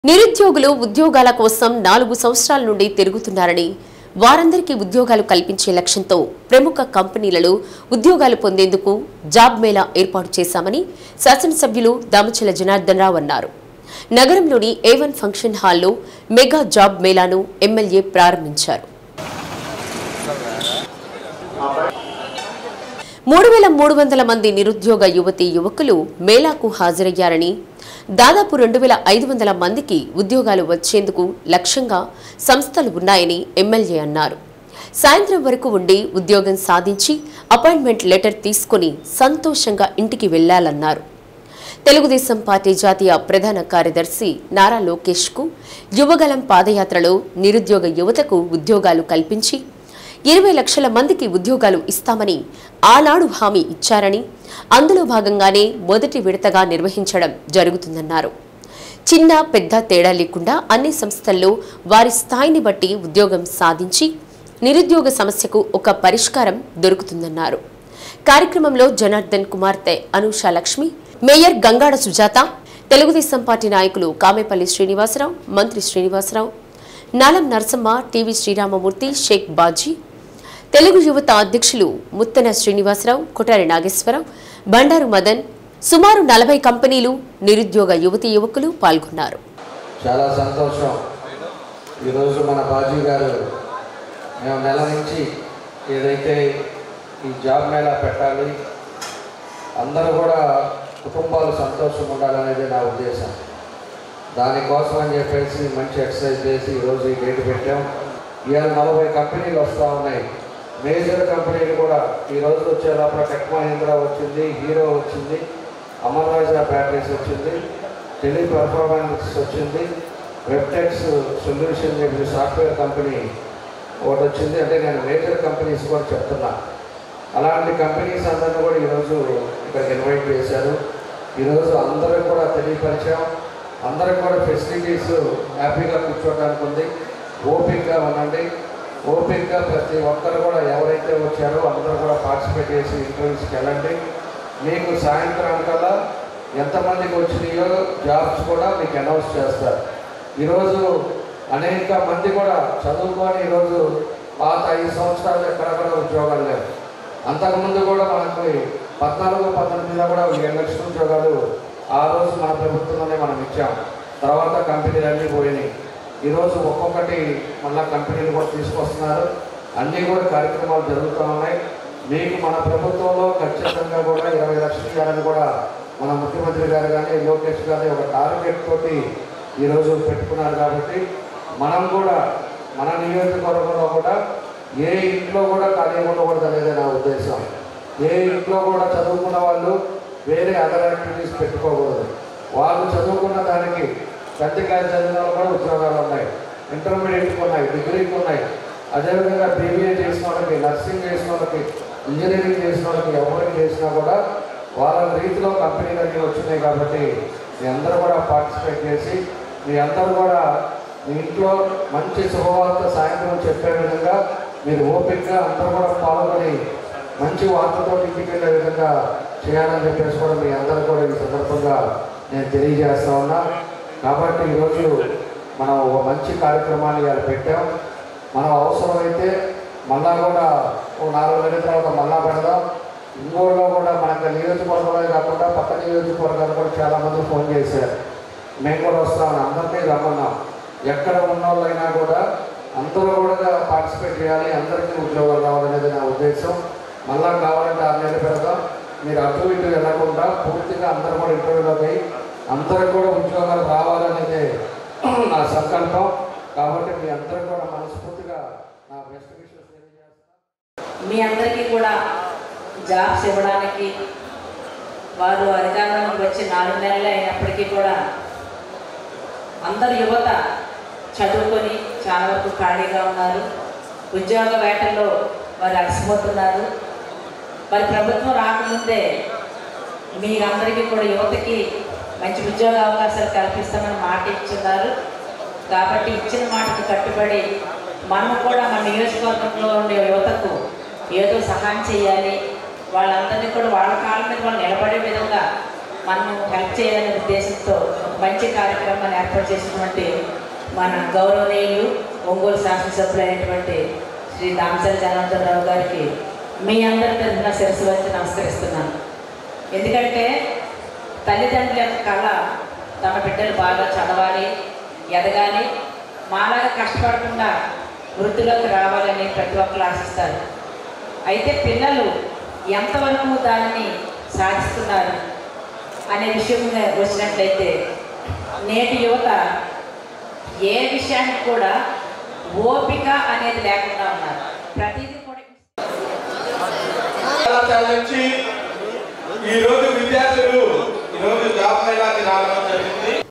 నిరుద్యోగులు ఉద్యోగాల కోసం 4 సంవత్సరాల నుండి తిరుగుతున్నారని వారందరికీ ఉద్యోగాలు కల్పించే లక్ష్యంతో ప్రముఖ కంపెనీలలో ఉద్యోగాలు పొందేందుకు జాబ్ మేళా ఏర్పాటు చేశామని శాసనసభ్యులు దామచల జనార్దన్ రావు అన్నారు. నగరంలోని A1 ఫంక్షన్ హాల్లో మెగా జాబ్ మేళాను ఎమ్మెల్యే ప్రారంభించారు. 3300 మంది నిరుద్యోగ యువతీ యువకులు మేళాకు హాజరయ్యారని దాదాపు 2500 మందికి ఉద్యోగాలు వచ్చేందుకు లక్ష్యంగా సంస్థలు ఉన్నాయని ఎమ్మెల్యే అన్నారు. సాయంత్రం వరకు ఉండి ఉద్యోగం సాధించి అపాయింట్మెంట్ లెటర్ తీసుకుని సంతోషంగా ఇంటికి వెళ్లాలన్నారు. తెలుగుదేశం పార్టీ జాతీయ ప్రధాన కార్యదర్శి నారా లోకేష్ కు యువగలం పాదయాత్రలో నిరుద్యోగ యువతకు ఉద్యోగాలు కల్పించి 20 లక్షల మందికి ఉద్యోగాలు ఇస్తామని ఆనాడు హామీ ఇచ్చారని అందులో భాగంగానే మొదటి విడతగా నిర్వహించడం జరుగుతుందన్నారు. చిన్న పెద్ద తేడా లేకుండా అన్ని సంస్థల్లో వారి స్థాయిని బట్టి ఉద్యోగం సాధించి నిరుద్యోగ సమస్యకు ఒక పరిష్కారం దొరుకుతుందన్నారు. కార్యక్రమంలో జనార్దన్ కుమార్తె అనూషా లక్ష్మి, మేయర్ గంగాడ సుజాత, తెలుగుదేశం పార్టీ నాయకులు కామేపల్లి శ్రీనివాసరావు, మంత్రి శ్రీనివాసరావు, నాలం నరసమ్మ, టీవీ శ్రీరామమూర్తి, షేక్ బాజీ, తెలుగు యువత అధ్యక్షులు ముత్తన శ్రీనివాసరావు, కొటారి నాగేశ్వరరావు, బండారు మదన్, సుమారు 40 కంపెనీలు, నిరుద్యోగ యువతీ యువకులు పాల్గొన్నారు. చాలా సంతోషం. ఈరోజు మన బాజీ గారు మేము నెల నుంచి ఏదైతే ఈ జాబ్ మేళా పెట్టాలి, అందరూ కూడా కుటుంబాలు సంతోషంగా ఉండాలనేది నా ఉద్దేశం. దానికోసం అని చెప్పేసి మంచి ఎక్సర్సైజ్ చేసి ఈరోజు ఈ డేట్ పెట్టాం. ఇవాళ 40 కంపెనీలు వస్తూ ఉన్నాయి. మేజర్ కంపెనీలు కూడా ఈరోజు వచ్చే లోపల టెక్ మహీంద్రా వచ్చింది, హీరో వచ్చింది, అమర్ రాజా బ్యాటరీస్ వచ్చింది, టెలి పర్ఫార్మెన్స్ వచ్చింది, వెబ్టెక్స్ సొల్యూషన్ చెప్పి సాఫ్ట్వేర్ కంపెనీ ఒకటి వచ్చింది. అంటే నేను మేజర్ కంపెనీస్ కూడా చెప్తున్నా. అలాంటి కంపెనీస్ అందరినీ కూడా ఈరోజు ఇక్కడికి ఇన్వైట్ చేశారు. ఈరోజు అందరికి కూడా తెలియపరిచాం. అందరికి కూడా ఫెసిలిటీస్ హ్యాపీగా కూర్చోవడానికి ఉంది. ఓపిక్గా ఉండండి. ఓపిక్గా ప్రతి ఒక్కరు కూడా ఎవరైతే వచ్చారో అందరూ కూడా పార్టిసిపేట్ చేసి ఇంటర్వ్యూస్కి వెళ్ళండి. మీకు సాయంత్రానికల్లా ఎంతమందికి వచ్చినాయో జాబ్స్ కూడా మీకు అనౌన్స్ చేస్తారు. ఈరోజు అనేక మంది కూడా చదువుకొని ఈరోజు పాత 5 సంవత్సరాలు ఎక్కడ కూడా ఉద్యోగాలు లేవు. అంతకుముందు కూడా మనకి 14-18లో కూడా 7 లక్షల ఉద్యోగాలు ఆ రోజు మన ప్రభుత్వంలోనే మనం ఇచ్చాం. తర్వాత కంపెనీలు అన్నీ పోయినాయి. ఈరోజు ఒక్కొక్కటి మళ్ళీ కంపెనీలు కూడా తీసుకొస్తున్నారు. అన్నీ కూడా కార్యక్రమాలు జరుగుతూ ఉన్నాయి. మీకు మన ప్రభుత్వంలో ఖచ్చితంగా కూడా 20 లక్షలు ఇవ్వాలని కూడా మన ముఖ్యమంత్రి గారు కానీ లోకేష్ గారి ఒక టార్గెట్ తోటి ఈరోజు పెట్టుకున్నారు. కాబట్టి మనం కూడా మన నియోజకవర్గంలో కూడా ఏ ఇంట్లో కూడా ఖాళీ ఉండకూడదు అనేది నా ఉద్దేశం. ఏ ఇంట్లో కూడా చదువుకున్న వాళ్ళు వేరే అదర్ యాక్టివిటీస్ పెట్టుకోకూడదు. వాళ్ళు చదువుకున్న దానికి 10th క్లాస్ చదివిన వాళ్ళు కూడా ఉద్యోగాలు ఉన్నాయి, ఇంటర్మీడియట్కి ఉన్నాయి, డిగ్రీకి ఉన్నాయి. అదేవిధంగా BBA చేసిన వాళ్ళకి, నర్సింగ్ చేసిన వాళ్ళకి, ఇంజనీరింగ్ చేసిన వాళ్ళకి, ఎవరికి చేసినా కూడా వాళ్ళ రీతిలో కంపెనీలు అన్నీ వచ్చినాయి. కాబట్టి మీ అందరూ కూడా పార్టిసిపేట్ చేసి మీ అందరూ కూడా మీ ఇంట్లో మంచి శుభవార్త సాయంత్రం చెప్పే విధంగా మీరు ఓపికగా అందరూ కూడా పాల్గొని మంచి వార్తతో ఇంటికి వెళ్ళే విధంగా చేయాలని చెప్పేసి కూడా మీ అందరూ కూడా ఈ సందర్భంగా నేను తెలియజేస్తా ఉన్నా. కాబట్టి ఈరోజు మనం ఒక మంచి కార్యక్రమాన్ని ఇవాళ పెట్టాం. మనం అవసరమైతే మళ్ళా కూడా ఒక 4 నెలల తర్వాత మళ్ళా పెడదాం. ఇంకోలో కూడా మనకు నియోజకవర్గంలో కాకుండా పక్క నియోజకవర్గాలు కూడా చాలామంది ఫోన్ చేశారు. మేము కూడా వస్తామని అందరినీ రమ్మన్నాం. ఎక్కడ ఉన్న వాళ్ళైనా కూడా అందరూ కూడా పార్టిసిపేట్ చేయాలి, అందరికీ ఉద్యోగాలు రావాలనేది నా ఉద్దేశం. మళ్ళా కావాలంటే 6 నెలలు పెడదాం. మీరు అటు ఇటు వెళ్ళకుండా పూర్తిగా అందరూ కూడా ఇంటర్వ్యూలోకి అందరికి కూడా ఉద్యోగాలు రావాలనేదే నా సంకల్పం. కాబట్టి మీ అందరూ కూడా మనస్ఫూర్తిగా నా బెస్ట్ విషెస్ తెలియజేస్తాను. మీ అందరికీ కూడా జాబ్స్ ఇవ్వడానికి వారు అధికారంలోకి వచ్చి 4 నెలలు అయినప్పటికీ కూడా అందరు యువత చదువుకొని చాలా వరకు ఖాళీగా ఉన్నారు. ఉద్యోగ వేటల్లో వారు అలసిపోతున్నారు. మరి ప్రభుత్వం రాకముందే మీరందరికీ కూడా యువతకి మంచి ఉద్యోగ అవకాశాలు కల్పిస్తామని మాట ఇచ్చున్నారు. కాబట్టి ఇచ్చిన మాటకు కట్టుబడి మనం కూడా మన నియోజకవర్గంలో ఉండే యువతకు ఏదో సహాయం చేయాలి. వాళ్ళందరినీ కూడా వాళ్ళ కాళ్ళ మీద వాళ్ళు నిలబడే విధంగా మనం హెల్ప్ చేయాలనే ఉద్దేశంతో మంచి కార్యక్రమాన్ని ఏర్పాటు చేసినటువంటి మన గౌరవనీయులు ఒంగోలు శాసనసభ్యులైనటువంటి శ్రీ దామచర్ల జనార్దనరావు గారికి మీ అందరి తరఫున శిరస్సు వచ్చి నమస్కరిస్తున్నాను. ఎందుకంటే తల్లిదండ్రుల యొక్క కళ తమ బిడ్డలు బాగా చదవాలి, ఎదగాలి, మాలాగా కష్టపడకుండా వృత్తిలోకి రావాలని ప్రతి ఒక్కరు ఆశిస్తారు. అయితే పిల్లలు ఎంతవరకు దానిని సాధిస్తున్నారు అనే విషయం వచ్చినట్లయితే నేటి యువత ఏ విషయానికి కూడా ఓపిక అనేది లేకుండా ఉన్నారు. ప్రతిదీ కూడా ఈరోజు విద్యార్థులు ఈరోజు జాబ్ మేళాకి రావడం జరిగింది.